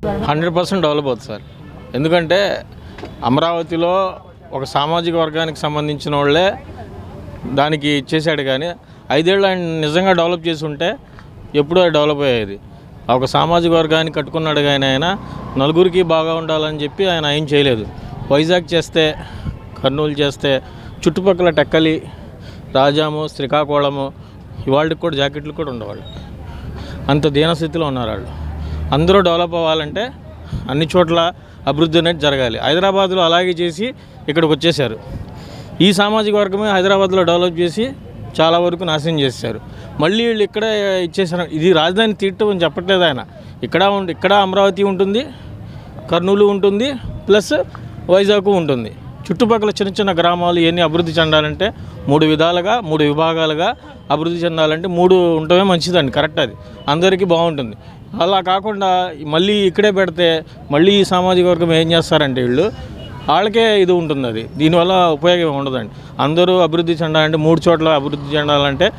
100% develop అవుతుంది sir. ఎందుకంటే అమరావతిలో ఒక సామాజిక వర్గానికి సంబంధించిన వాళ్ళే దానికి ఇచ్చేసాడు, కానీ 5 ఏళ్ళు ఆయన నిజంగా డెవలప్ చేసి ఉంటే ఎప్పుడూ డెవలప్ అయ్యేది. ఒక సామాజిక వర్గాన్ని కట్టుకున్నాడు కానీ ఆయన నలుగురికి బాగా ఉండాలని చెప్పి ఆయన ఏం చేయలేదు. వైజాగ్ చేస్తే, కర్నూలు చేస్తే, చుట్టుపక్కల టెక్కలి, రాజాము, శ్రీకాకుళము ఇవాళకి కూడా జాకెట్లు కూడా ఉండేవాళ్ళు. అంత దీనస్థితిలో ఉన్నారు వాళ్ళు. అందరూ డెవలప్ అవ్వాలంటే అన్ని చోట్ల అభివృద్ధి అనేది జరగాలి. హైదరాబాద్లో అలాగే చేసి ఇక్కడికి వచ్చేసారు. ఈ సామాజిక వర్గమే హైదరాబాద్లో డెవలప్ చేసి చాలా వరకు నాశనం చేశారు. మళ్ళీ వీళ్ళు ఇక్కడే ఇచ్చేసారు. ఇది రాజధాని తీయటం అని చెప్పట్లేదు ఆయన. ఇక్కడ అమరావతి ఉంటుంది, కర్నూలు ఉంటుంది, ప్లస్ వైజాగ్ ఉంటుంది. చుట్టుపక్కల చిన్న చిన్న గ్రామాలు ఇవన్నీ అభివృద్ధి చెందాలంటే 3 విధాలుగా 3 విభాగాలుగా అభివృద్ధి చెందాలంటే 3 ఉండటమే మంచిదండి. కరెక్ట్, అది అందరికీ బాగుంటుంది. అలా కాకుండా మళ్ళీ ఇక్కడే పెడితే మళ్ళీ ఈ సామాజిక వర్గం ఏం చేస్తారంటే వాళ్ళకే ఇది ఉంటుంది. అది దీనివల్ల ఉపయోగం ఉండదండి. అందరూ అభివృద్ధి చెందాలంటే 3 చోట్ల అభివృద్ధి చెందాలంటే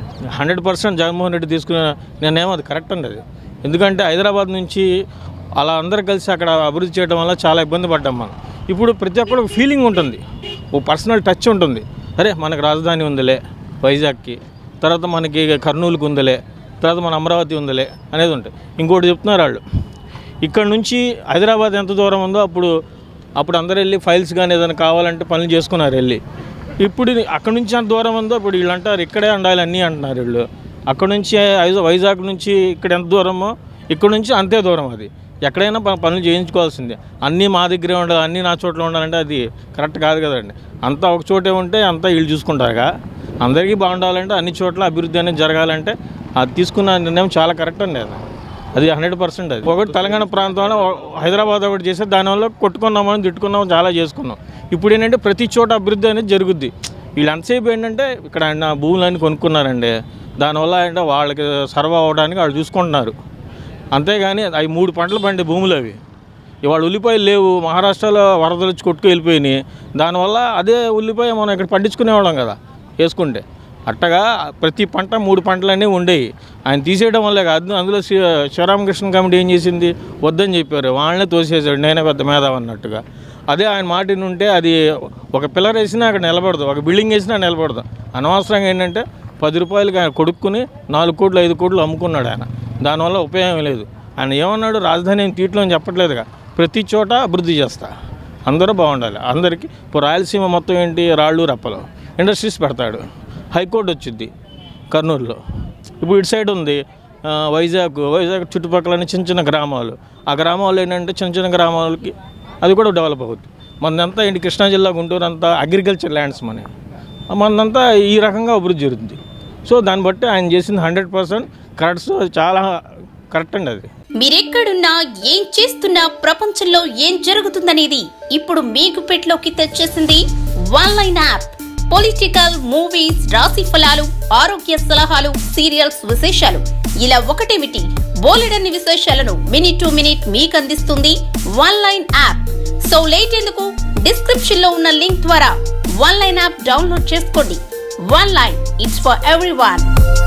100% జగన్మోహన్ రెడ్డి తీసుకునే నేనేమో అది కరెక్ట్ అండి. అది ఎందుకంటే హైదరాబాద్ నుంచి అలా అందరూ కలిసి అక్కడ అభివృద్ధి చేయడం వల్ల చాలా ఇబ్బంది పడ్డాం మనం. ఇప్పుడు ప్రతి ఒక్కరు ఫీలింగ్ ఉంటుంది, ఓ పర్సనల్ టచ్ ఉంటుంది. అరే మనకు రాజధాని ఉందిలే వైజాగ్కి, తర్వాత మనకి కర్నూలుకి ఉందిలే, తర్వాత మన అమరావతి ఉందిలే అనేది ఉంటుంది. ఇంకోటి చెప్తున్నారు వాళ్ళు, ఇక్కడ నుంచి హైదరాబాద్ ఎంత దూరం ఉందో అప్పుడు అందరూ వెళ్ళి ఫైల్స్ కానీ ఏదైనా కావాలంటే పనులు చేసుకున్నారు వెళ్ళి. ఇప్పుడు అక్కడ నుంచి ఎంత దూరం ఉందో ఇప్పుడు వీళ్ళు అంటారు ఇక్కడే ఉండాలి అన్నీ అంటున్నారు వీళ్ళు. అక్కడ నుంచి వైజాగ్ నుంచి ఇక్కడ ఎంత దూరమో ఇక్కడ నుంచి అంతే దూరం. అది ఎక్కడైనా పనులు చేయించుకోవాల్సిందే. అన్నీ మా దగ్గరే ఉండాలి, అన్నీ నా చోట్ల ఉండాలంటే అది కరెక్ట్ కాదు కదండి. అంతా ఒక చోటే ఉంటే అంతా వీళ్ళు చూసుకుంటారుగా. అందరికీ బాగుండాలంటే అన్ని చోట్ల అభివృద్ధి అనేది జరగాలంటే అది తీసుకున్న నిర్ణయం చాలా కరెక్ట్ అండి. అది 100%. అది ఒకటి తెలంగాణ ప్రాంతంలో హైదరాబాద్ ఒకటి చేస్తే దానివల్ల కొట్టుకున్నామని తిట్టుకున్నాం, చాలా చేసుకున్నాం. ఇప్పుడు ఏంటంటే ప్రతి చోట అభివృద్ధి అనేది జరుగుద్ది. వీళ్ళు ఎంతసేపు ఏంటంటే ఇక్కడ ఆయన భూములన్నీ కొనుక్కున్నారండి, దానివల్ల అంటే వాళ్ళకి సర్వ్ అవ్వడానికి వాళ్ళు చూసుకుంటున్నారు. అంతేగాని అవి 3 పంటలు పండే భూములు అవి. ఇవాళ ఉల్లిపాయలు లేవు, మహారాష్ట్రలో వరదలు వచ్చి కొట్టుకు వెళ్ళిపోయినాయి. దానివల్ల అదే ఉల్లిపాయ మనం ఇక్కడ పండించుకునేవాళ్ళం కదా వేసుకుంటే. అట్టగా ప్రతి పంట 3 పంటలన్నీ ఉండేవి. ఆయన తీసేయడం వల్లే కాదు. అందులో శివరామకృష్ణ కమిటీ ఏం చేసింది, వద్దని చెప్పారు, వాళ్ళనే తోసేసాడు, నేనే పెద్ద మేధావి అన్నట్టుగా. అదే ఆయన మాటిని ఉంటే అది ఒక పిల్లర్ వేసినా అక్కడ నిలబడదు, ఒక బిల్డింగ్ వేసినా నిలబడదు. అనవసరంగా ఏంటంటే 10 రూపాయలకి ఆయన కొడుక్కుని 4 కోట్లు 5 కోట్లు అమ్ముకున్నాడు ఆయన. దానివల్ల ఉపయోగం లేదు. ఆయన ఏమన్నాడు, రాజధాని ఏం తీయట్లో అని చెప్పట్లేదుగా, ప్రతి చోట అభివృద్ధి చేస్తా, అందరూ బాగుండాలి అందరికీ. ఇప్పుడు రాయలసీమ మొత్తం ఏంటి, రాళ్ళు రప్పలు ఇండస్ట్రీస్ పెడతాడు. హైకోర్టు వచ్చింది కర్నూలులో. ఇప్పుడు ఇటు సైడ్ ఉంది వైజాగ్ చుట్టుపక్కల చిన్న చిన్న గ్రామాలు. ఆ గ్రామాలు ఏంటంటే చిన్న చిన్న గ్రామాలకి అది కూడా డెవలప్ అవుతుంది. మనంతా ఏంటి కృష్ణా జిల్లా గుంటూరు అంతా అగ్రికల్చర్ ల్యాండ్స్ మనంతా ఈ రకంగా అభివృద్ధి జరుగుతుంది. సో దాన్ని బట్టి ఆయన చేసింది 100% కరెక్ట్. చాలా కరెక్ట్ అండి. అది మీరెక్కడున్నా ఏం చేస్తున్నా ప్రపంచంలో ఏం జరుగుతుందనేది ఇప్పుడు మీ గుప్పెట్లోకి తెచ్చేసింది OneLine యాప్. పొలిటికల్, మూవీస్, రాశి ఫలాలు, ఆరోగ్య సలహాలు, సీరియల్స్ విశేషాలు ఇలా ఒకటేమిటి బోలెడన్ని విశేషాలను మినిట్ టు మినిట్ మీకు అందిస్తుంది OneLine యాప్. సో లేట్ ఎందుకు, డిస్క్రిప్షన్ లో ఉన్న లింక్ ద్వారా OneLine యాప్ డౌన్లోడ్ చేసుకోండి. OneLine, it's for everyone.